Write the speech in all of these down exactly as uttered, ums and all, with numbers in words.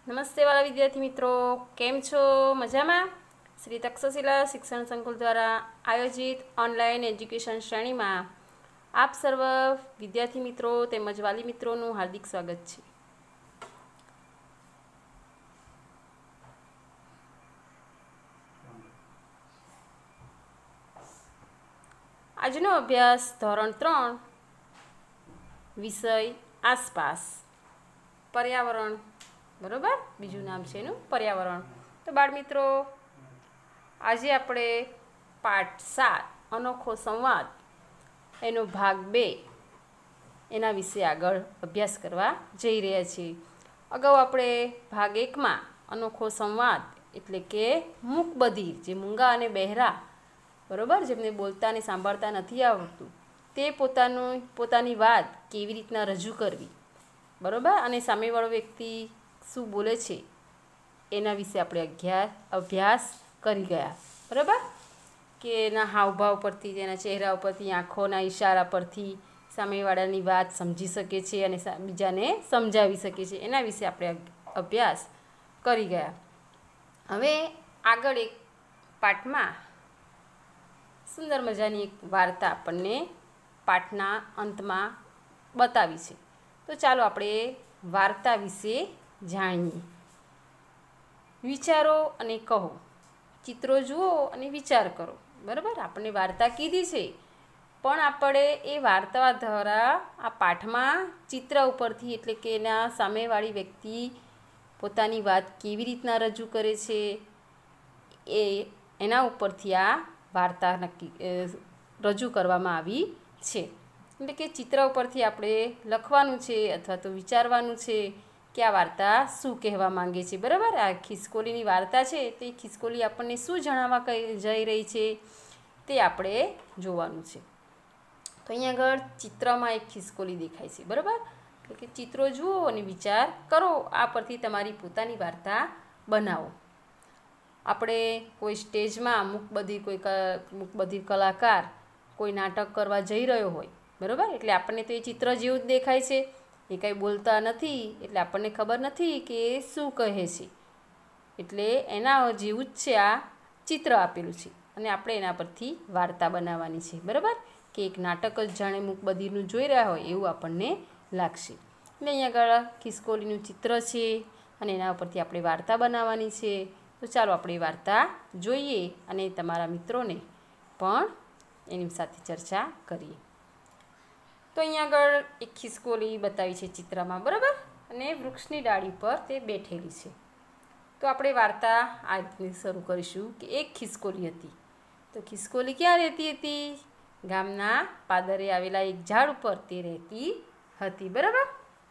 નમસ્તે વાલા વિદ્યાર્થી મિત્રો, કેમ છો? મજામાં? શ્રી તક્ષશિલા શિક્ષણ સંકુલ દ્વારા આયોજિત ઓનલાઈન એજ્યુકેશન શ્રેણીમાં આપ સર્વ વિદ્યાર્થી મિત્રો તેમજ વાલી મિત્રોનું હાર્દિક સ્વાગત છે. આજનો અભ્યાસ ધોરણ ત્રણ વિષય આસપાસ પર્યાવરણ, બરોબર, બીજું નામ છે એનું પર્યાવરણ. તો બાળ મિત્રો, આજે આપણે પાઠ સાત અનોખો સંવાદ એનો ભાગ બે એના વિશે આગળ અભ્યાસ કરવા જઈ રહ્યા છીએ. અગાઉ આપણે ભાગ એકમાં અનોખો સંવાદ એટલે કે મૂકબધિર, જે મૂંગા અને બહેરા, બરોબર, જેમને બોલતા અને સાંભળતા નથી આવડતું, તે પોતાનું પોતાની વાત કેવી રીતના રજૂ કરવી, બરોબર, અને સામેવાળો વ્યક્તિ શું બોલે છે એના વિશે આપણે અભ્યાસ અભ્યાસ કરી ગયા, બરાબર, કે એના હાવભાવ પરથી, તેના ચહેરા ઉપરથી, આંખોના ઈશારા પરથી સામેવાળાની વાત સમજી શકે છે અને બીજાને સમજાવી શકે છે. એના વિશે આપણે અભ્યાસ કરી ગયા. હવે આગળ એક પાઠમાં સુંદર મજાની એક વાર્તા આપણને પાઠના અંતમાં બતાવી છે. તો ચાલો આપણે વાર્તા વિશે જાણીએ. વિચારો અને કહો, ચિત્રો જુઓ અને વિચાર કરો. બરાબર, આપણને વાર્તા કીધી છે, પણ આપણે એ વાર્તા દ્વારા આ પાઠમાં ચિત્ર ઉપરથી, એટલે કે એના સામેવાળી વ્યક્તિ પોતાની વાત કેવી રીતના રજૂ કરે છે એ એના ઉપરથી આ વાર્તા નક્કી રજૂ કરવામાં આવી છે. એટલે કે ચિત્ર ઉપરથી આપણે લખવાનું છે અથવા તો વિચારવાનું છે કે આ વાર્તા શું કહેવા માંગે છે. બરાબર, આ ખિસકોલીની વાર્તા છે, તો એ ખિસકોલી આપણને શું જણાવવા જઈ રહી છે તે આપણે જોવાનું છે. તો અહીંયા આગળ ચિત્રમાં એક ખિસકોલી દેખાય છે, બરાબર, એટલે કે ચિત્રો જુઓ અને વિચાર કરો. આ પરથી તમારી પોતાની વાર્તા બનાવો. આપણે કોઈ સ્ટેજમાં મૂકબધિર કોઈ મૂકબધિર કલાકાર કોઈ નાટક કરવા જઈ રહ્યો હોય, બરાબર, એટલે આપણને તો એ ચિત્ર જેવું જ દેખાય છે, એ કાંઈ બોલતા નથી, એટલે આપણને ખબર નથી કે શું કહે છે. એટલે એના જેવું જ છે આ ચિત્ર આપેલું છે અને આપણે એના પરથી વાર્તા બનાવવાની છે. બરાબર, કે એક નાટક જ જાણે મૂકબધિરનું જોઈ રહ્યા હોય એવું આપણને લાગશે. એટલે અહીંયા આગળ ખિસકોલીનું ચિત્ર છે અને એના ઉપરથી આપણે વાર્તા બનાવવાની છે. તો ચાલો આપણે એ વાર્તા જોઈએ અને તમારા મિત્રોને પણ એની સાથે ચર્ચા કરીએ. તો અહીંયા આગળ એક ખિસકોલી બતાવી છે ચિત્રમાં, બરાબર, અને વૃક્ષની ડાળી પર તે બેઠેલી છે. તો આપણે વાર્તા આ રીતે શરૂ કરીશું કે એક ખિસકોલી હતી. તો ખિસકોલી ક્યાં રહેતી હતી? ગામના પાદરે આવેલા એક ઝાડ ઉપર તે રહેતી હતી. બરાબર,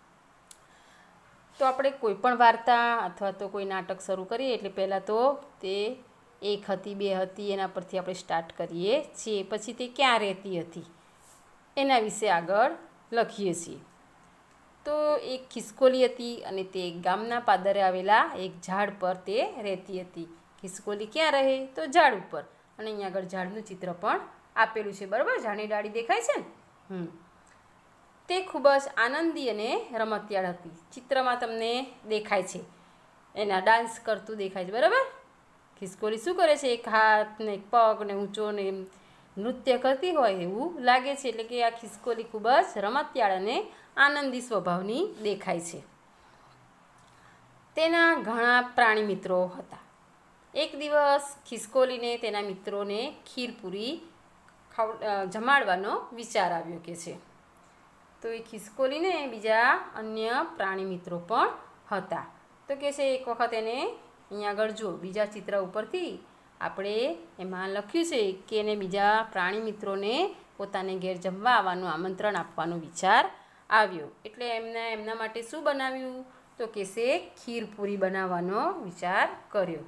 તો આપણે કોઈ પણ વાર્તા અથવા તો કોઈ નાટક શરૂ કરીએ એટલે પહેલાં તો તે એક હતી, બે હતી, એના પરથી આપણે સ્ટાર્ટ કરીએ છીએ. પછી તે ક્યાં રહેતી હતી એના વિશે આગળ લખીએ છીએ. તો એક ખિસકોલી હતી અને તે ગામના પાદરે આવેલા એક ઝાડ પર તે રહેતી હતી. ખિસકોલી ક્યાં રહે? તો ઝાડ ઉપર. અને અહીંયા આગળ ઝાડનું ચિત્ર પણ આપેલું છે, બરાબર, ઝાડની ડાળી દેખાય છે ને. હમ તે ખૂબ જ આનંદી અને રમતિયાળ હતી. ચિત્રમાં તમને દેખાય છે એના ડાન્સ કરતું દેખાય છે, બરાબર. ખિસકોલી શું કરે છે? એક હાથ ને એક પગ ને ઊંચો ને નૃત્ય કરતી હોય એવું લાગે છે. એટલે કે આ ખિસકોલી ખૂબ જ રમતિયાળ અને આનંદી સ્વભાવની દેખાય છે. તેના ઘણા પ્રાણી મિત્રો હતા. એક દિવસ ખિસકોલીને તેના મિત્રોને ખીરપૂરી ખવ જમાડવાનો વિચાર આવ્યો કે છે. તો એ ખિસકોલીને બીજા અન્ય પ્રાણી મિત્રો પણ હતા. તો કે છે એક વખત એને અહીંયા આગળ જો બીજા ચિત્ર ઉપરથી આપણે એમાં લખ્યું છે કે એને બીજા પ્રાણી મિત્રોને પોતાને ઘેર જમવા આવવાનું આમંત્રણ આપવાનો વિચાર આવ્યો. એટલે એમને એમના માટે શું બનાવ્યું? તો કે છે ખીરપૂરી બનાવવાનો વિચાર કર્યો.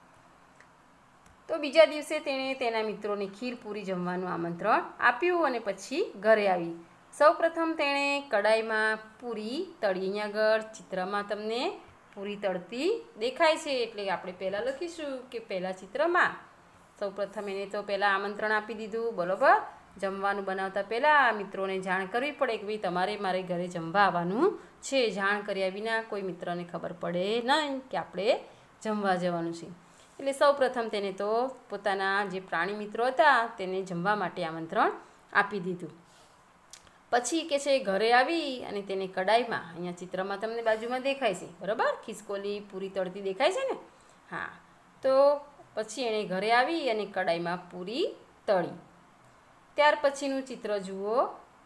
તો બીજા દિવસે તેણે તેના મિત્રોને ખીરપૂરી જમવાનું આમંત્રણ આપ્યું અને પછી ઘરે આવી. સૌપ્રથમ તેણે કડાઈમાં પૂરી તળી. અહીંયા આગળ ચિત્રમાં તમને પૂરી તળતી દેખાય છે, એટલે આપણે પહેલાં લખીશું કે પહેલાં ચિત્રમાં સૌપ્રથમ એને તો પહેલાં આમંત્રણ આપી દીધું, બરાબર, જમવાનું બનાવતા પહેલાં મિત્રોને જાણ કરવી પડે કે ભાઈ તમારે મારે ઘરે જમવા આવવાનું છે. જાણ કર્યા વિના કોઈ મિત્રને ખબર પડે નહીં કે આપણે જમવા જવાનું છે. એટલે સૌ પ્રથમ તેને તો પોતાના જે પ્રાણી મિત્રો હતા તેને જમવા માટે આમંત્રણ આપી દીધું. પછી કે છે ઘરે આવી અને તેને કડાઈમાં, અહીંયા ચિત્રમાં તમને બાજુમાં દેખાય છે બરાબર, ખિસકોલી પૂરી તળતી દેખાય છે ને. હા, તો પછી એણે ઘરે આવી અને કડાઈમાં પૂરી તળી. ત્યાર પછીનું ચિત્ર જુઓ.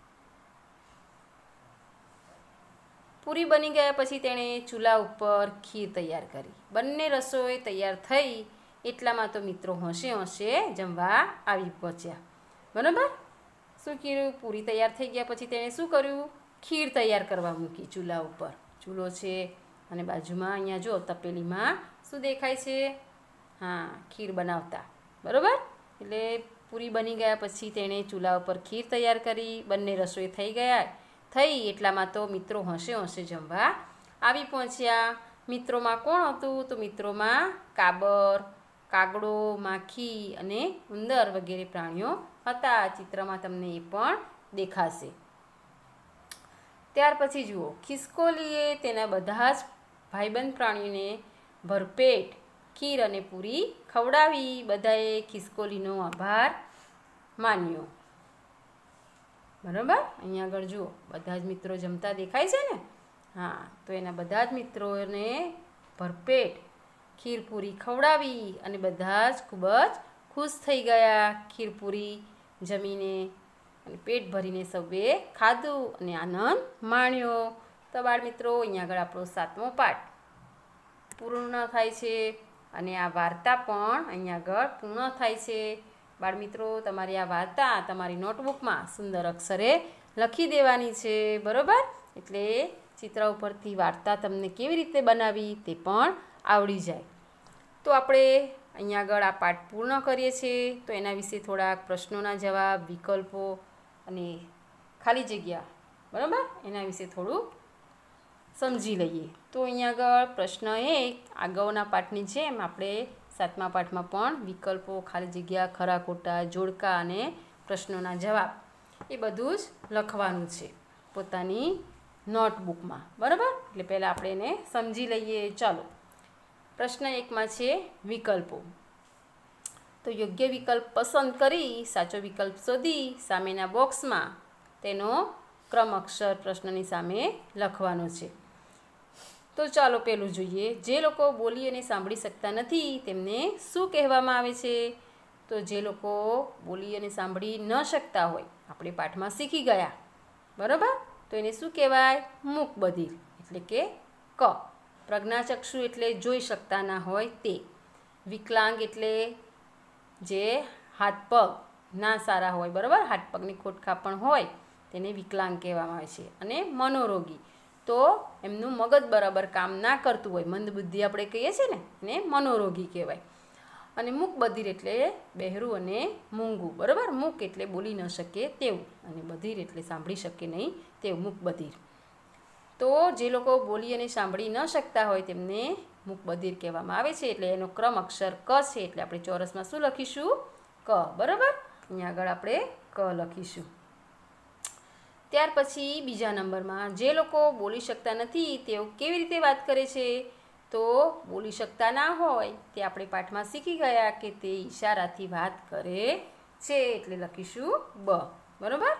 પૂરી બની ગયા પછી તેણે ચૂલા ઉપર ખીર તૈયાર કરી. બંને રસોઈ તૈયાર થઈ એટલામાં તો મિત્રો હોંશે હોંશે જમવા આવી પહોંચ્યા બરાબર. શું કર્યું? પૂરી તૈયાર થઈ ગયા પછી તેણે શું કર્યું? ખીર તૈયાર કરવા મૂકી ચૂલા ઉપર. ચૂલો છે અને બાજુમાં અહીંયા જો તપેલીમાં શું દેખાય છે? હા, ખીર બનાવતા બરાબર. એટલે પૂરી બની ગયા પછી તેણે ચૂલા ઉપર ખીર તૈયાર કરી. બંને રસોઈ થઈ ગયા થઈ એટલામાં તો મિત્રો હોંશે હોંશે જમવા આવી પહોંચ્યા. મિત્રોમાં કોણ હતું? તો મિત્રોમાં કાબર, કાગડો, માખી અને ઉંદર વગેરે પ્રાણીઓ હતા. ચિત્રમાં તમને એ પણ દેખાશે. ત્યાર પછી જુઓ, ખિસકોલીએ તેના બધા જ ભાઈબંધ પ્રાણીઓને ભરપેટ ખીર અને પૂરી ખવડાવી. બધાએ ખિસકોલીનો આભાર માન્યો બરાબર. અહીંયા આગળ જુઓ, બધા જ મિત્રો જમતા દેખાય છે ને. હા, તો એના બધા જ મિત્રોને ભરપેટ ખીર પૂરી ખવડાવી અને બધા જ ખૂબ જ ખુશ થઈ ગયા ખીરપૂરી જમીને. અને પેટ ભરીને સૌએ ખાધું અને આનંદ માણ્યો. તો બાળ મિત્રો, અહીંયા આગળ આપણો સાતમો પાઠ પૂર્ણ થાય છે અને આ વાર્તા પણ અહીંયા આગળ પૂર્ણ થાય છે. બાળ મિત્રો, તમારી આ વાર્તા તમારી નોટબુકમાં સુંદર અક્ષરે લખી દેવાની છે બરાબર. એટલે ચિત્ર ઉપરથી વાર્તા તમને કેવી રીતે બનાવી તે પણ આવડી જાય. તો આપણે અહીંયા આગળ આ પાઠ પૂર્ણ કરીએ છીએ. તો એના વિશે થોડાક પ્રશ્નોના જવાબ, વિકલ્પો અને ખાલી જગ્યા બરાબર, એના વિશે થોડું સમજી લઈએ. તો અહીંયા આગળ પ્રશ્ન એક, અગાઉના પાઠની જેમ આપણે સાતમા પાઠમાં પણ વિકલ્પો, ખાલી જગ્યા, ખરા ખોટા, જોડકા અને પ્રશ્નોના જવાબ એ બધું જ લખવાનું છે પોતાની નોટબુકમાં બરાબર. એટલે પહેલાં આપણે એને સમજી લઈએ. ચાલો, પ્રશ્ન એકમાં છે વિકલ્પો. તો યોગ્ય વિકલ્પ પસંદ કરી સાચો વિકલ્પ શોધી સામેના બોક્સમાં તેનો ક્રમ અક્ષર પ્રશ્નની સામે લખવાનો છે. તો ચાલો પહેલું જોઈએ. જે લોકો બોલી અને સાંભળી શકતા નથી તેમને શું કહેવામાં આવે છે? તો જે લોકો બોલી અને સાંભળી ન શકતા હોય, આપણે પાઠમાં શીખી ગયા બરાબર, તો એને શું કહેવાય? મૂકબધિર એટલે કે ક. પ્રજ્ઞાચક્ષુ એટલે જોઈ શકતા ના હોય તે. વિકલાંગ એટલે જે હાથ પગ ના સારા હોય બરાબર, હાથ પગની ખોટખાપ પણ હોય તેને વિકલાંગ કહેવામાં આવે છે. અને મનોરોગી તો એમનું મગજ બરાબર કામ ના કરતું હોય, મંદબુદ્ધિ આપણે કહીએ છીએ ને, એને મનોરોગી કહેવાય. અને મૂકબધિર એટલે બહેરું અને મૂંગું બરાબર. મૂક એટલે બોલી ન શકે તેવું અને બધિર એટલે સાંભળી શકે નહીં તેવું, મૂકબધિર. તો જે લોકો બોલી અને સાંભળી ન શકતા હોય તેમને મૂકબધિર કહેવામાં આવે છે. એટલે એનો ક્રમ અક્ષર ક છે. એટલે આપણે ચોરસમાં શું લખીશું? ક બરાબર. અહીંયા આગળ આપણે ક લખીશું. ત્યાર પછી બીજા નંબરમાં, જે લોકો બોલી શકતા નથી તેઓ કેવી રીતે વાત કરે છે? તો બોલી શકતા ના હોય તે આપણે પાઠમાં શીખી ગયા કે તે ઈશારાથી વાત કરે છે. એટલે લખીશું બ બરાબર.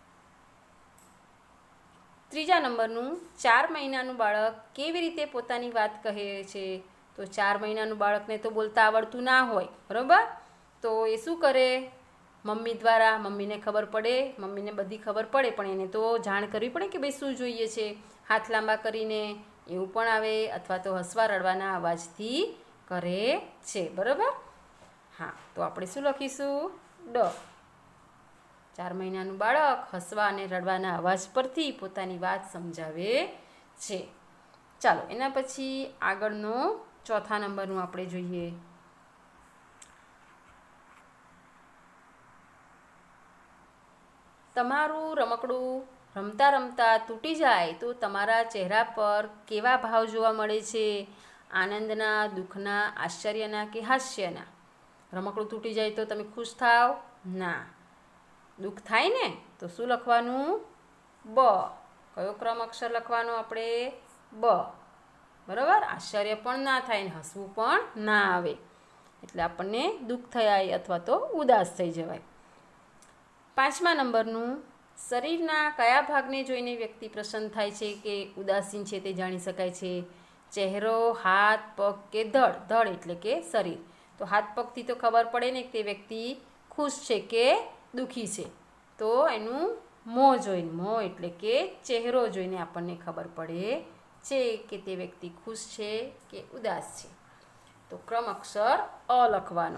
ત્રીજા નંબરનું, ચાર મહિનાનું બાળક કેવી રીતે પોતાની વાત કહે છે? તો ચાર મહિનાનું બાળકને તો બોલતા આવડતું ના હોય બરાબર, તો એ શું કરે? મમ્મી દ્વારા, મમ્મીને ખબર પડે, મમ્મીને બધી ખબર પડે પણ એને તો જાણ કરવી પડે કે ભાઈ શું જોઈએ છે. હાથ લાંબા કરીને એવું પણ આવે, અથવા તો હસવા રડવાના અવાજથી કરે છે બરાબર. હા, તો આપણે શું લખીશું? ડ. ચાર મહિનાનું બાળક હસવા અને રડવાના અવાજ પરથી પોતાની વાત સમજાવે છે. ચાલો, એના પછી આગળનો ચોથા નંબરનું આપણે જોઈએ. તમારું રમકડું રમતા રમતા તૂટી જાય તો તમારા ચહેરા પર કેવા ભાવ જોવા મળે છે? આનંદના, દુઃખના, આશ્ચર્યના કે હાસ્યના? રમકડું તૂટી જાય તો તમે ખુશ થાવ? ના. દુઃખ થાય ને તો શું લખવાનું? બ. કયો ક્રમ અક્ષર લખવાનો આપણે? બ. બરાબર. આશ્ચર્ય પણ ના થાય ને હસવું પણ ના આવે, એટલે આપણને દુઃખ થયા અથવા તો ઉદાસ થઈ જવાય. પાંચમા નંબરનું, શરીરના કયા ભાગને જોઈને વ્યક્તિ પ્રસન્ન થાય છે કે ઉદાસીન છે તે જાણી શકાય છે? ચહેરો, હાથ, પગ કે ધડ? ધડ એટલે કે શરીર. તો હાથ પગથી તો ખબર પડે ને કે તે વ્યક્તિ ખુશ છે કે દુઃખી છે. તો એનું મોં જોઈને, મોં એટલે કે ચહેરો જોઈને આપણને ખબર પડે છે કે તે વ્યક્તિ ખુશ છે કે ઉદાસ છે. તો ક્રમ અક્ષર અ લખવાનો.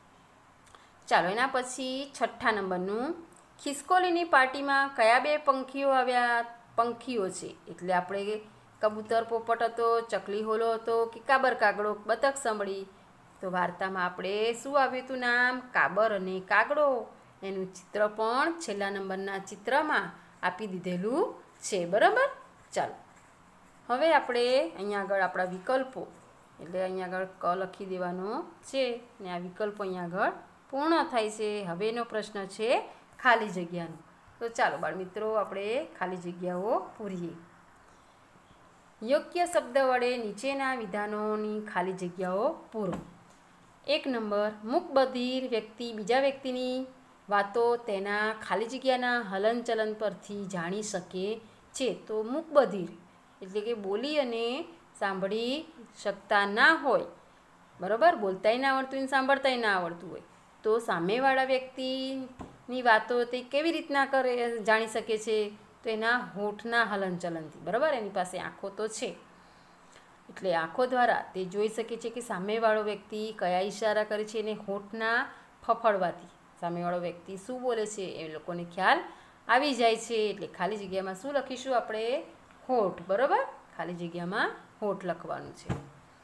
ચાલો એના પછી છઠ્ઠા નંબરનું, ખિસકોલીની પાર્ટીમાં કયા બે પંખીઓ આવ્યા? પંખીઓ છે એટલે આપણે કબૂતર પોપટ હતો, ચકલી હોલો હતો કે કાબર કાગડો બતક સંભળી? તો વાર્તામાં આપણે શું આવ્યું હતું નામ? કાબર અને કાગડો. એનું ચિત્ર પણ છેલ્લા નંબરના ચિત્રમાં આપી દીધેલું છે. બરાબર. ચાલો હવે આપણે અહીંયા આગળ આપણા વિકલ્પો, એટલે અહીંયા આગળ ક લખી દેવાનો છે ને આ વિકલ્પો અહીંયા આગળ પૂર્ણ થાય છે. હવે એનો પ્રશ્ન છે ખાલી જગ્યાનો. તો ચાલો બાળમિત્રો આપણે ખાલી જગ્યાઓ પૂરીએ. યોગ્ય શબ્દ વડે નીચેના વિધાનોની ખાલી જગ્યાઓ પૂરો. એક નંબર, મૂકબધિર વ્યક્તિ બીજા વ્યક્તિની વાતો તેના ખાલી જગ્યાના હલનચલન પરથી જાણી શકે છે. તો મૂકબધિર એટલે કે બોલી અને સાંભળી શકતા ના હોય, બરાબર, બોલતાય ના આવડતું હોય, સાંભળતાય ના આવડતું હોય, તો સામેવાળા વ્યક્તિની વાતો તે કેવી રીતના કરે જાણી શકે છે? તો એના હોઠના હલનચલનથી. બરાબર. એની પાસે આંખો તો છે એટલે આંખો દ્વારા તે જોઈ શકે છે કે સામેવાળો વ્યક્તિ કયા ઈશારા કરે છે, એને હોઠના ફફડવાથી સામેવાળો વ્યક્તિ શું બોલે છે એ લોકોને ખ્યાલ આવી જાય છે. એટલે ખાલી જગ્યામાં શું લખીશું આપણે? હોઠ. બરાબર. ખાલી જગ્યામાં હોઠ લખવાનું છે.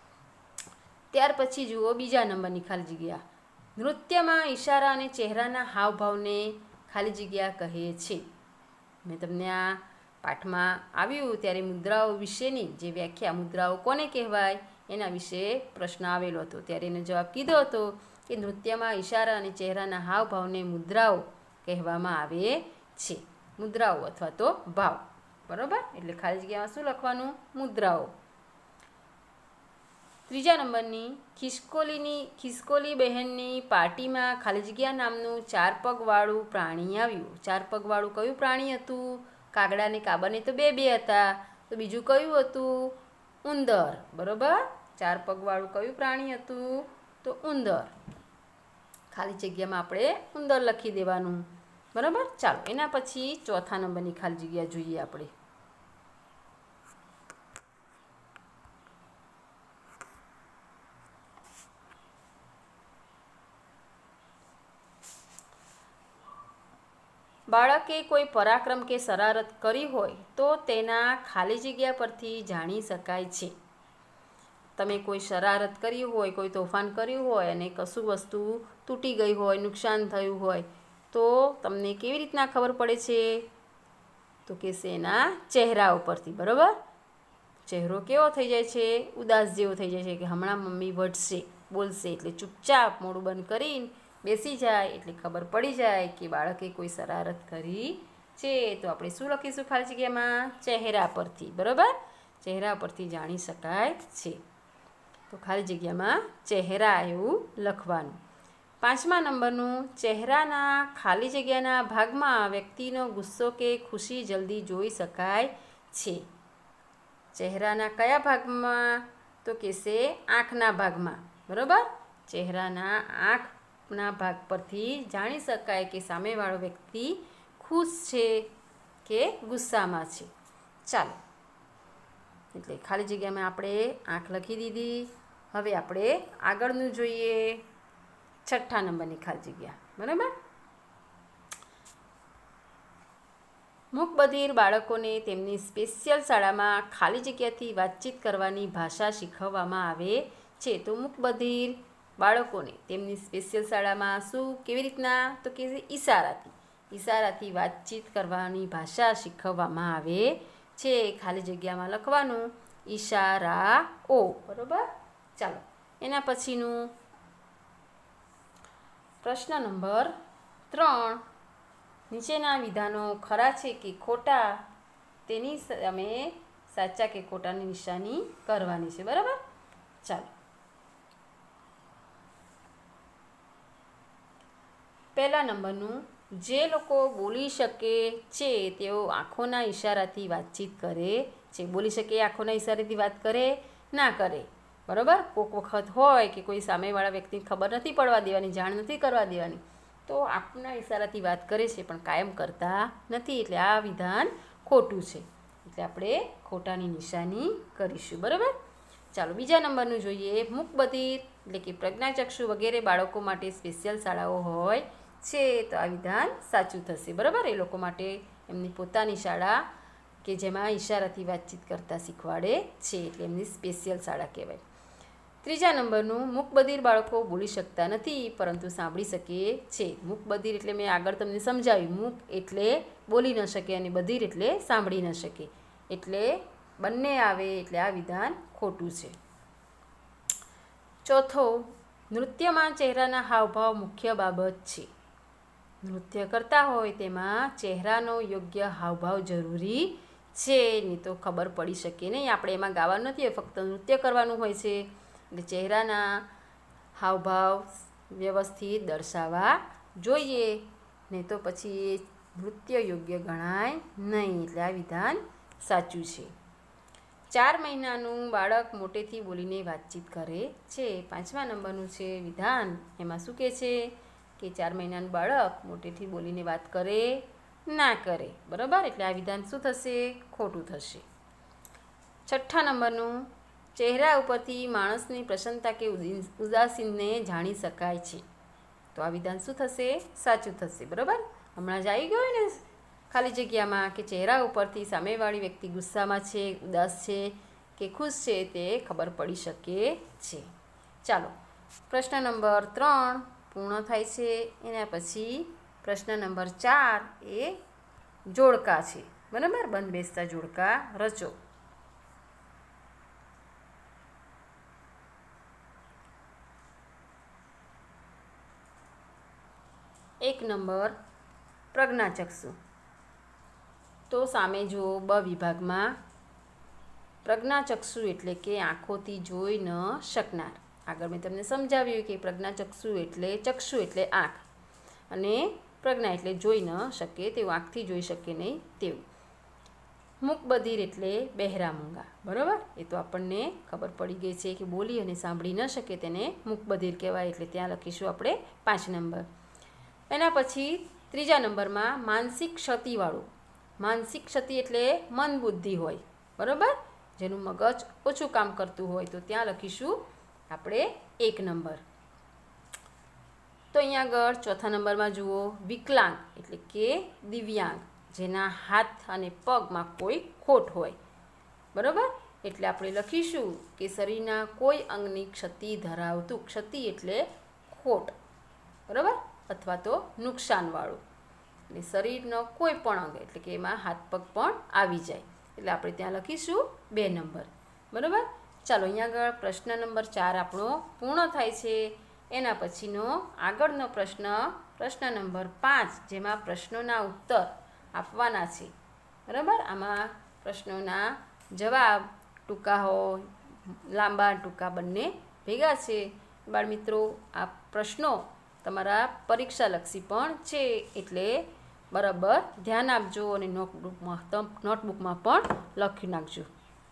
ત્યાર પછી જુઓ બીજા નંબરની ખાલી જગ્યા. નૃત્યમાં ઈશારા અને ચહેરાના હાવભાવને ખાલી જગ્યા કહે છે. મેં તમને આ પાઠમાં આવ્યું ત્યારે મુદ્રાઓ વિશેની જે વ્યાખ્યા, મુદ્રાઓ કોને કહેવાય એના વિશે પ્રશ્ન આવેલો હતો, ત્યારે એનો જવાબ કીધો હતો કે નૃત્યમાં ઈશારા અને ચહેરાના હાવભાવને મુદ્રાઓ કહેવામાં આવે છે. મુદ્રાઓ અથવા તો ભાવ. બરાબર. એટલે ખાલી જગ્યામાં શું લખવાનું? મુદ્રાઓ. ત્રીજા નંબરની, ખિસકોલીની ખિસકોલી બહેનની પાર્ટીમાં ખાલી જગ્યા નામનું ચાર પગવાળું પ્રાણી આવ્યું. ચાર પગવાળું કયું પ્રાણી હતું? કાગડા ને કાબરને તો બે બે હતા, તો બીજું કયું હતું? ઉંદર. બરાબર. ચાર પગવાળું કયું પ્રાણી હતું? તો ઉંદર. ખાલી જગ્યામાં આપણે ઉંદર લખી દેવાનું. બરાબર. ચાલો એના પછી ચોથા નંબરની ખાલી જગ્યા જોઈએ આપણે. બાળકે કોઈ પરાક્રમ કે શરારત કરી હોય તો તેના ખાલી જગ્યા પરથી જાણી શકાય છે. તમે કોઈ શરારત કરી હોય, કોઈ તોફાન કર્યું હોય અને કશું વસ્તુ તૂટી ગઈ હોય, નુકસાન થયું હોય, તો તમને કેવી રીતના ખબર પડે છે? તો કે એના ચહેરા ઉપરથી. બરાબર. ચહેરો કેવો થઈ જાય છે? ઉદાસ જેવો થઈ જાય છે કે હમણાં મમ્મી વઢશે, બોલશે, એટલે ચૂપચાપ મોઢું બંધ કરીને બેસી જાય એટલે ખબર પડી જાય કે બાળકે કોઈ શરારત કરી છે. તો આપણે શું લખીશું ખાલી જગ્યામાં? ચહેરા પરથી. બરાબર. ચહેરા પરથી જાણી શકાય છે. તો ખાલી જગ્યામાં ચહેરા એવું લખવાનું. પાંચમા નંબરનું, ચહેરાના ખાલી જગ્યાના ભાગમાં વ્યક્તિનો ગુસ્સો કે ખુશી જલ્દી જોઈ શકાય છે. ચહેરાના કયા ભાગમાં? તો કહેશે આંખના ભાગમાં. બરાબર. ચહેરાના આંખ ના ભાગ પરથી જાણી શકાય કે સામેવાળો વ્યક્તિ ખુશ છે કે ગુસ્સામાં છે. ચાલો એટલે ખાલી જગ્યામાં આપણે આંખ લખી દીધી. હવે આપણે આગળનું જોઈએ. છઠ્ઠા નંબરની ખાલી જગ્યા. બરાબર. મૂકબધિર બાળકોને તેમની સ્પેશિયલ શાળામાં ખાલી જગ્યાથી વાતચીત કરવાની ભાષા શીખવવામાં આવે છે. તો મૂકબધિર બાળકોને તેમની સ્પેશિયલ શાળામાં શું, કેવી રીતના? તો કે ઈશારાથી. ઈશારાથી વાતચીત કરવાની ભાષા શીખવવામાં આવે છે. ખાલી જગ્યામાં લખવાનું ઈશારાઓ. બરાબર. ચાલો એના પછીનું પ્રશ્ન નંબર ત્રણ. નીચેના વિધાનો ખરા છે કે ખોટા તેની અમે સાચા કે ખોટાની નિશાની કરવાની છે. બરાબર, ચાલો. પહેલા નંબરનું, જે લોકો બોલી શકે છે તેઓ આંખોના ઈશારાથી વાતચીત કરે છે. બોલી શકે એ આંખોના ઈશારાથી વાત કરે ના કરે. બરાબર, કોઈક વખત હોય કે કોઈ સામેવાળા વ્યક્તિને ખબર નથી પડવા દેવાની, જાણ નથી કરવા દેવાની, તો આંખના ઈશારાથી વાત કરે છે પણ કાયમ કરતા નથી. એટલે આ વિધાન ખોટું છે. એટલે આપણે ખોટાની નિશાની કરીશું. બરાબર, ચાલો બીજા નંબરનું જોઈએ. મૂકબધિર એટલે કે પ્રજ્ઞાચક્ષુ વગેરે બાળકો માટે સ્પેશિયલ શાળાઓ હોય છે. તો આ વિધાન સાચું થશે. બરાબર, એ લોકો માટે એમની પોતાની શાળા કે જેમાં ઈશારાથી વાતચીત કરતા શીખવાડે છે, એટલે એમની સ્પેશિયલ શાળા કહેવાય. ત્રીજા નંબરનું, મૂકબધિર બાળકો બોલી શકતા નથી પરંતુ સાંભળી શકે છે. મૂકબધિર એટલે મેં આગળ તમને સમજાવ્યું, મૂક એટલે બોલી ન શકે અને બધિર એટલે સાંભળી ન શકે, એટલે બંને આવે, એટલે આ વિધાન ખોટું છે. ચોથો, નૃત્યમાં ચહેરાના હાવભાવ મુખ્ય બાબત છે. નૃત્ય કરતા હોય તેમાં ચહેરાનો યોગ્ય હાવભાવ જરૂરી છે, નહીં તો ખબર પડી શકે નહીં. આપણે એમાં ગાવાનું નથી હોય, ફક્ત નૃત્ય કરવાનું હોય છે, એટલે ચહેરાના હાવભાવ વ્યવસ્થિત દર્શાવવા જોઈએ, નહીં તો પછી એ નૃત્ય યોગ્ય ગણાય નહીં. એટલે આ વિધાન સાચું છે. ચાર મહિનાનું બાળક મોટેથી બોલીને વાતચીત કરે છે. પાંચમા નંબરનું છે વિધાન. એમાં શું કહે છે કે ચાર મહિનાનું બાળક મોટેથી બોલીને વાત કરે ના કરે. બરાબર, એટલે આ વિધાન શું થશે? ખોટું થશે. છઠ્ઠા નંબરનું, ચહેરા ઉપરથી માણસની પ્રસન્નતા કે ઉદાસીનને જાણી શકાય છે. તો આ વિધાન શું થશે? સાચું થશે. બરાબર, હમણાં જ આવી ગયું ને ખાલી જગ્યામાં કે ચહેરા ઉપરથી સામેવાળી વ્યક્તિ ગુસ્સામાં છે, ઉદાસ છે કે ખુશ છે તે ખબર પડી શકે છે. ચાલો, પ્રશ્ન નંબર ત્રણ પૂર્ણ થાય છે. એના પછી પ્રશ્ન નંબર ચાર એ જોડકા છે. બરાબર, બંધ બેસતા જોડકા રચો. એક નંબર, પ્રજ્ઞાચક્ષુ. તો સામે જુઓ, બ વિભાગમાં પ્રજ્ઞાચક્ષુ એટલે કે આંખોથી જોઈ ન શકનાર. આગળ મેં તમને સમજાવ્યું કે પ્રજ્ઞાચક્ષુ એટલે ચક્ષુ એટલે આંખ, અને પ્રજ્ઞા એટલે જોઈ ન શકે તેવું, આંખથી જોઈ શકે નહીં તેવું. મૂકબધિર એટલે બહેરા મૂંગા. બરાબર, એ તો આપણને ખબર પડી ગઈ છે કે બોલી અને સાંભળી ન શકે તેને મૂકબધિર કહેવાય, એટલે ત્યાં લખીશું આપણે પાંચ નંબર. એના પછી ત્રીજા નંબરમાં માનસિક ક્ષતિવાળું. માનસિક ક્ષતિ એટલે મન બુદ્ધિ હોય. બરાબર, જેનું મગજ ઓછું કામ કરતું હોય, તો ત્યાં લખીશું આપણે એક નંબર. તો અહીંયા આગળ ચોથા નંબરમાં જુઓ, વિકલાંગ એટલે કે દિવ્યાંગ, જેના હાથ અને પગમાં કોઈ ખોટ હોય. બરાબર, એટલે આપણે લખીશું કે શરીરના કોઈ અંગની ક્ષતિ ધરાવતું. ક્ષતિ એટલે ખોટ. બરાબર, અથવા તો નુકસાનવાળું. એટલે શરીરનો કોઈ પણ અંગ, એટલે કે એમાં હાથ પગ પણ આવી જાય, એટલે આપણે ત્યાં લખીશું બે નંબર. બરાબર, ચાલો અહીંયા આગળ પ્રશ્ન નંબર ચાર આપણો પૂર્ણ થાય છે. એના પછીનો આગળનો પ્રશ્ન, પ્રશ્ન નંબર પાંચ, જેમાં પ્રશ્નોના ઉત્તર આપવાના છે. બરાબર, આમાં પ્રશ્નોના જવાબ ટૂંકા હોય, લાંબા ટૂંકા બંને ભેગા છે. બાળમિત્રો, આ પ્રશ્નો તમારા પરીક્ષાલક્ષી પણ છે, એટલે બરાબર ધ્યાન આપજો અને નોટબુકમાં નોટબુકમાં પણ લખી નાખજો.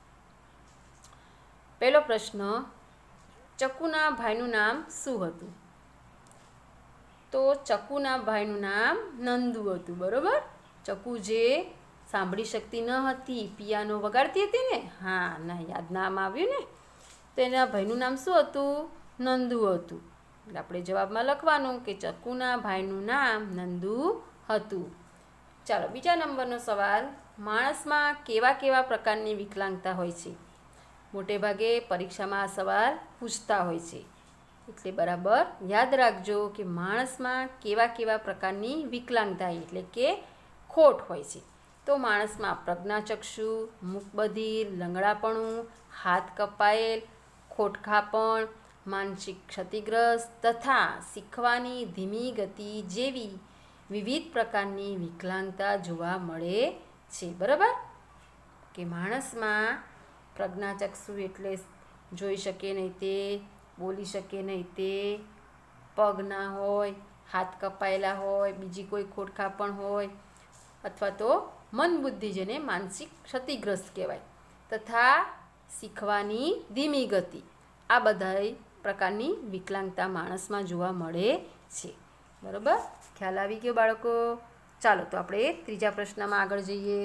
પહેલો પ્રશ્ન, ચકુના ભાઈનું નામ શું હતું? તો ચકુના ભાઈનું નામ નંદુ હતું. બરાબર, ચકુ જે સાંભળી શકતી ન હતી, પિયાનો વગાડતી હતી ને, હા ના યાદ નામ આવ્યું ને, તો એના ભાઈનું નામ શું હતું? નંદુ હતું. એટલે આપણે જવાબમાં લખવાનું કે ચકુના ભાઈનું નામ નંદુ હતું. ચાલો બીજા નંબરનો સવાલ, માણસમાં કેવા કેવા પ્રકારની વિકલાંગતા હોય છે? મોટે ભાગે પરીક્ષામાં આ સવાલ પૂછતા હોય છે, એટલે બરાબર યાદ રાખજો કે માણસમાં કેવા કેવા પ્રકારની વિકલાંગતા એટલે કે ખોટ હોય છે. તો માણસમાં પ્રજ્ઞાચક્ષુ, મૂકબધિર, લંગડાપણું, હાથ કપાયેલ, ખોટખાપણ, માનસિક ક્ષતિગ્રસ્ત તથા શીખવાની ધીમી ગતિ જેવી વિવિધ પ્રકારની વિકલાંગતા જોવા મળે છે. બરાબર, કે માણસમાં પ્રજ્ઞાચક્ષુ એટલે જોઈ શકે નહીં તે, બોલી શકે નહીં તે, પગ ના હોય, હાથ કપાયેલા હોય, બીજી કોઈ ખોડખાં પણ હોય, અથવા તો મન બુદ્ધિ જેને માનસિક ક્ષતિગ્રસ્ત કહેવાય, તથા શીખવાની ધીમી ગતિ, આ બધા પ્રકારની વિકલાંગતા માણસમાં જોવા મળે છે. બરાબર, ખ્યાલ આવી ગયો બાળકો? ચાલો તો આપણે ત્રીજા પ્રશ્નમાં આગળ જઈએ.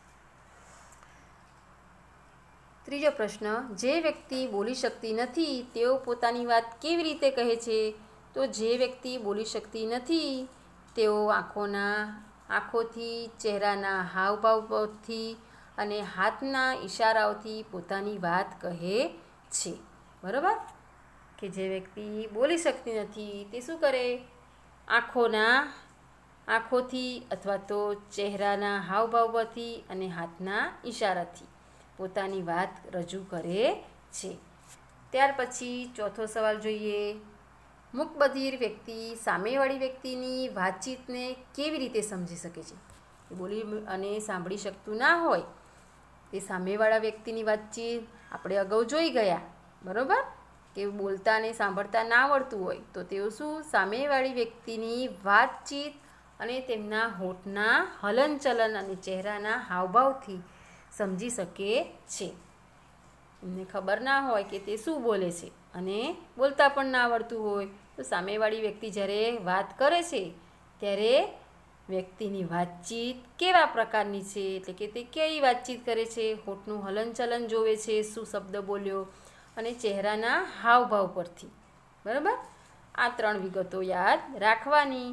ત્રીજો પ્રશ્ન, જે વ્યક્તિ બોલી શકતી નથી તેઓ પોતાની વાત કેવી રીતે કહે છે? તો જે વ્યક્તિ બોલી શકતી નથી તેઓ આંખોના આંખોથી, ચહેરાના હાવભાવથી અને હાથના ઈશારાઓથી પોતાની વાત કહે છે. બરાબર, કે જે વ્યક્તિ બોલી શકતી નથી તે શું કરે? આંખોના આંખોથી અથવા તો ચહેરાના હાવભાવથી અને હાથના ઈશારાથી પોતાની વાત રજૂ કરે છે. ત્યાર પછી ચોથો સવાલ જોઈએ. મૂકબધિર વ્યક્તિ સામેવાળી વ્યક્તિની વાતચીતને કેવી રીતે સમજી શકે છે? બોલી અને સાંભળી શકતું ના હોય તે સામેવાળા વ્યક્તિની વાતચીત આપણે અગાઉ જોઈ ગયા. બરાબર, કે બોલતા અને સાંભળતા ના આવડતું હોય તો તેઓ શું સામેવાળી વ્યક્તિની વાતચીત અને તેમના હોઠના હલનચલન અને ચહેરાના હાવભાવથી સમજી શકે છે. એમને ખબર ના હોય કે તે શું બોલે છે અને બોલતા પણ ના આવડતું હોય તો સામેવાળી વ્યક્તિ જ્યારે વાત કરે છે ત્યારે વ્યક્તિની વાતચીત કેવા પ્રકારની છે, એટલે કે તે કેવી વાતચીત કરે છે, હોઠનું હલનચલન જોવે છે, શું શબ્દ બોલ્યો, અને ચહેરાના હાવભાવ પરથી. બરાબર, આ ત્રણ વિગતો યાદ રાખવાની.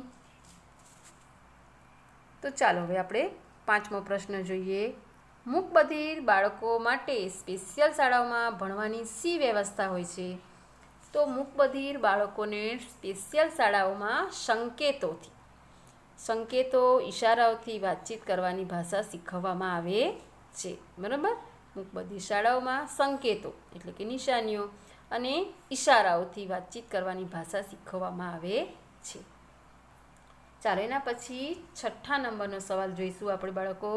તો ચાલો હવે આપણે પાંચમો પ્રશ્ન જોઈએ. મૂકબધિર બાળકો માટે સ્પેશિયલ શાળાઓમાં ભણવાની શી વ્યવસ્થા હોય છે? તો મૂકબધિર બાળકોને સ્પેશિયલ શાળાઓમાં સંકેતોથી સંકેતો ઈશારાઓથી વાતચીત કરવાની ભાષા શીખવવામાં આવે છે. બરાબર, મૂકબધિર શાળાઓમાં સંકેતો એટલે કે નિશાનીઓ અને ઈશારાઓથી વાતચીત કરવાની ભાષા શીખવવામાં આવે છે. ચાલો એના પછી છઠ્ઠા નંબરનો સવાલ જોઈશું આપણે બાળકો.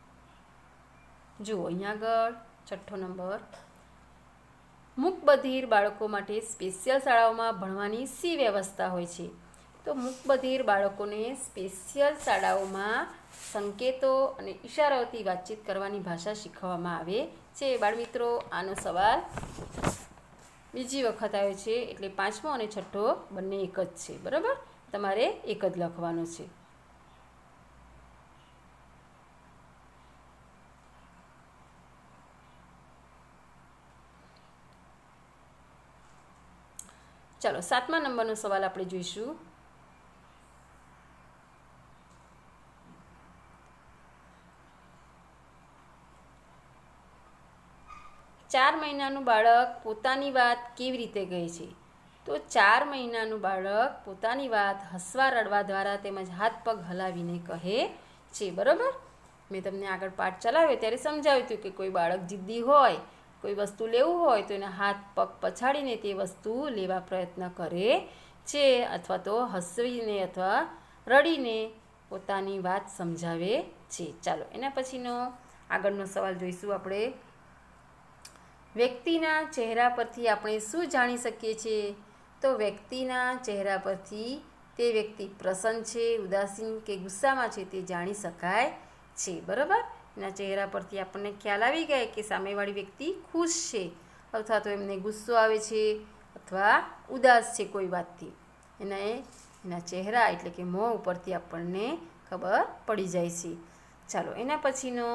જુઓ અહીંયા આગળ છઠ્ઠો નંબર. મૂકબધિર બાળકો માટે સ્પેશિયલ શાળાઓમાં ભણવાની શી વ્યવસ્થા હોય છે? તો મૂકબધિર બાળકોને સ્પેશિયલ શાળાઓમાં સંકેતો અને ઈશારાઓથી વાતચીત કરવાની ભાષા શીખવવામાં આવે છે. બાળમિત્રો, આનો સવાલ બીજી વખત આવ્યો છે એટલે પાંચમો અને છઠ્ઠો બંને એક જ છે. બરાબર, તમારે એક જ લખવાનો છે. ચાલો સાતમા નંબરનો સવાલ આપણે જોઈશું. ચાર મહિનાનું બાળક પોતાની વાત કેવી રીતે કહે છે? તો ચાર મહિનાનું બાળક પોતાની વાત હસવા રડવા દ્વારા તેમજ હાથ પગ હલાવીને કહે છે. બરાબર, મેં તમને આગળ પાઠ ચલાવ્યો ત્યારે સમજાવ્યું હતું કે કોઈ બાળક જિદ્દી હોય, કોઈ વસ્તુ લેવું હોય તો એના હાથ પગ પછાડીને તે વસ્તુ લેવા પ્રયત્ન કરે છે, અથવા તો હસવીને અથવા રડીને પોતાની વાત સમજાવે છે. ચાલો એના પછીનો આગળનો સવાલ જોઈશું આપણે. વ્યક્તિના ચહેરા પરથી આપણે શું જાણી શકીએ છીએ? તો વ્યક્તિના ચહેરા પરથી તે વ્યક્તિ પ્રસન્ન છે, ઉદાસીન કે ગુસ્સામાં છે તે જાણી શકાય છે. બરાબર, એના ચહેરા પરથી આપણને ખ્યાલ આવી ગયા કે સામેવાળી વ્યક્તિ ખુશ છે અથવા તો એમને ગુસ્સો આવે છે અથવા ઉદાસ છે કોઈ વાતથી. એના એના ચહેરા એટલે કે મોં ઉપરથી આપણને ખબર પડી જાય છે. ચાલો એના પછીનો,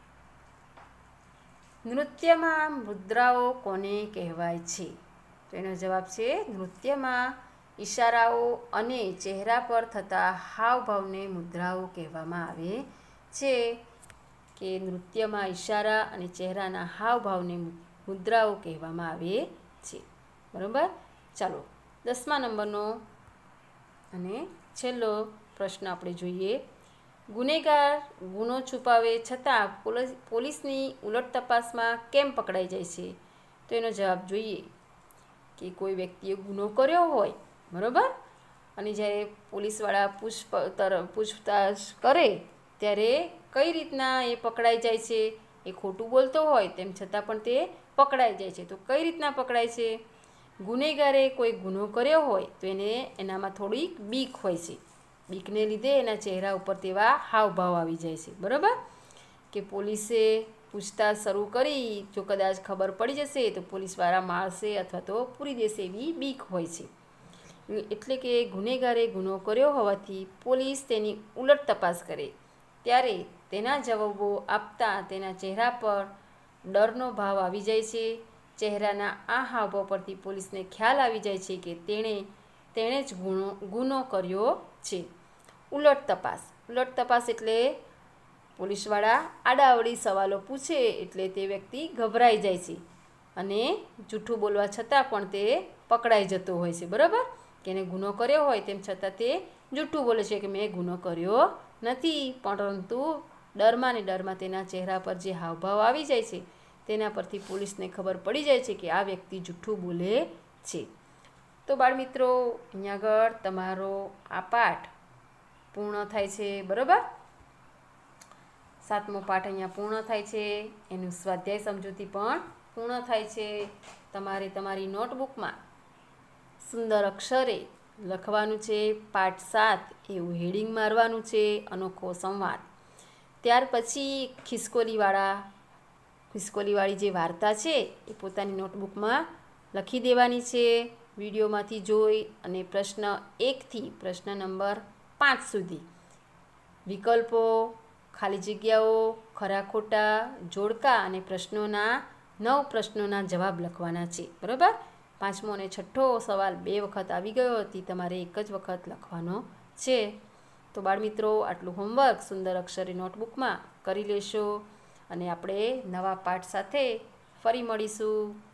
નૃત્યમાં મુદ્રાઓ કોને કહેવાય છે? તો એનો જવાબ છે નૃત્યમાં ઈશારાઓ અને ચહેરા પર થતા હાવભાવને મુદ્રાઓ કહેવામાં આવે છે. કે નૃત્યમાં ઈશારા અને ચહેરાના હાવભાવને મુદ્રાઓ કહેવામાં આવે છે. બરાબર, ચાલો દસમા નંબરનો અને છેલ્લો પ્રશ્ન આપણે જોઈએ. ગુનેગાર ગુનો છુપાવે છતાં પોલીસ પોલીસની ઉલટ તપાસમાં કેમ પકડાઈ જાય છે? તો એનો જવાબ જોઈએ કે કોઈ વ્યક્તિએ ગુનો કર્યો હોય, બરાબર, અને જ્યારે પોલીસવાળા પૂછ પૂછતાછ કરે ત્યારે કઈ રીતના એ પકડાઈ જાય છે. એ ખોટું બોલતો હોય તેમ છતાં પણ તે પકડાઈ જાય છે. તો કઈ રીતના પકડાય છે? ગુનેગારે કોઈ ગુનો કર્યો હોય તો એને એનામાં થોડીક બીક હોય છે. બીકને લીધે એના ચહેરા ઉપર તેવા હાવભાવ આવી જાય છે. બરાબર, કે પોલીસે પૂછતાછ શરૂ કરી જો કદાચ ખબર પડી જશે તો પોલીસવાળા મારશે અથવા તો પૂરી દેશે એવી બીક હોય છે. એટલે કે ગુનેગારે ગુનો કર્યો હોવાથી પોલીસ તેની ઉલટ તપાસ કરે ત્યારે તેના જવાબો આપતા તેના ચહેરા પર ડરનો ભાવ આવી જાય છે. ચહેરાના આ હાવભાવ પરથી પોલીસને ખ્યાલ આવી જાય છે કે તેણે તેણે જ ગુનો ગુનો કર્યો છે. ઉલટ તપાસ ઉલટ તપાસ એટલે પોલીસવાળા આડાઅવળી સવાલો પૂછે એટલે તે વ્યક્તિ ગભરાઈ જાય છે અને જૂઠું બોલવા છતાં પણ તે પકડાઈ જતો હોય છે. બરાબર, કે એને ગુનો કર્યો હોય તેમ છતાં તે જૂઠું બોલે છે કે મેં ગુનો કર્યો નથી, પરંતુ ડરમાં ને ડરમાં તેના ચહેરા પર જે હાવભાવ આવી જાય છે તેના પરથી પોલીસને ખબર પડી જાય છે કે આ વ્યક્તિ જૂઠું બોલે છે. તો બાળમિત્રો, અહીંયા આગળ તમારો આ પાઠ પૂર્ણ થાય છે. બરાબર, સાતમો પાઠ અહીંયા પૂર્ણ થાય છે. એનું સ્વાધ્યાય સમજૂતી પણ પૂર્ણ થાય છે. તમારે તમારી નોટબુકમાં સુંદર અક્ષરે લખવાનું છે પાઠ સાત એવું હેડિંગ મારવાનું છે, અનોખો સંવાદ. ત્યાર પછી ખિસકોલીવાળા ખિસકોલીવાળી જે વાર્તા છે એ પોતાની નોટબુકમાં લખી દેવાની છે. વિડીયોમાંથી જોઈ અને પ્રશ્ન એકથી પ્રશ્ન નંબર પાંચ સુધી વિકલ્પો, ખાલી જગ્યાઓ, ખરા ખોટા, જોડકા અને પ્રશ્નોના નવ પ્રશ્નોના જવાબ લખવાના છે. બરાબર, પાંચમો અને છઠ્ઠો સવાલ બે વખત આવી ગયો હતી, તમારે એક જ વખત લખવાનો છે. તો બાળમિત્રો, આટલું હોમવર્ક સુંદર અક્ષરે નોટબુકમાં કરી લેશો અને આપણે નવા પાઠ સાથે ફરી મળીશું.